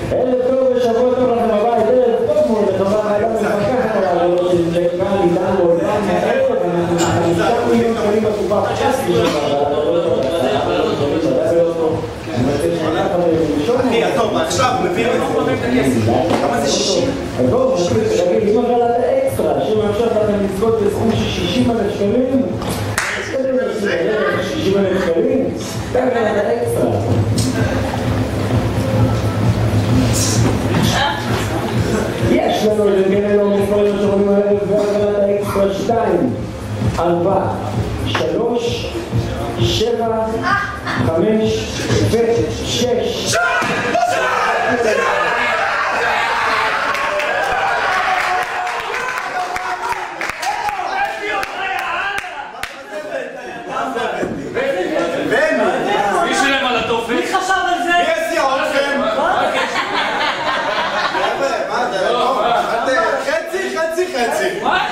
ערב טוב ושבוע טוב לכם הבית, ערב טוב מאוד לחברה בעיה מפקחת על העבודות של כאן איתן לעולם מהערב, אנחנו 5 מיליון שקלים בקופה פרסטית אחי, טוב, עכשיו מבין את זה. כמה זה 60? אז בואו, תגיד, אם הגרלת האקסטרה, שמאפשר לכם לזכות בסכום של 60,000 שקלים, 60,000 שקלים, זה הגרלת האקסטרה. יש לנו את זה כאלה לא מספרים שרואים הערב והגרלת האקסטרה 2, 4, 3, 7, 5 ו-6. מי שלם על הטופס? מי חשב על זה? מי עשי העולכם? מה זה? חצי. מה?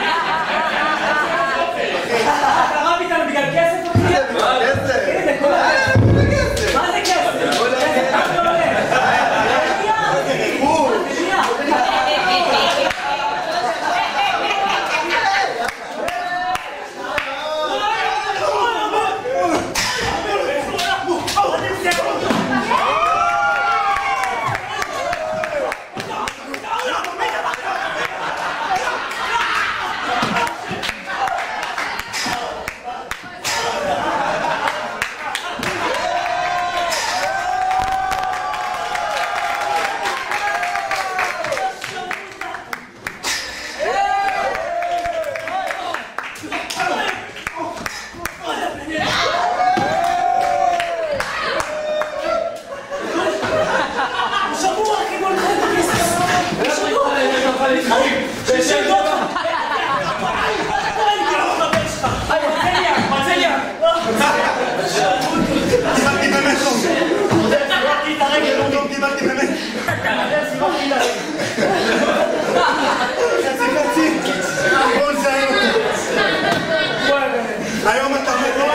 אתה רב איתנו בגלל כסף? הנה, כל הכסף. מה זה כסף? כסף לא עולה. היום אתה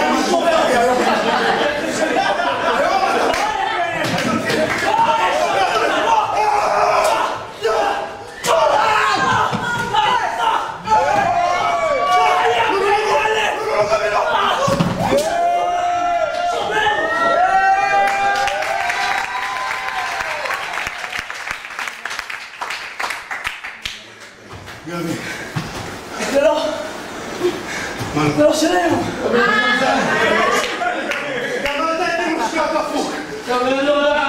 זה לא שלנו. גם אתה הייתי משקיע בפוק. לא,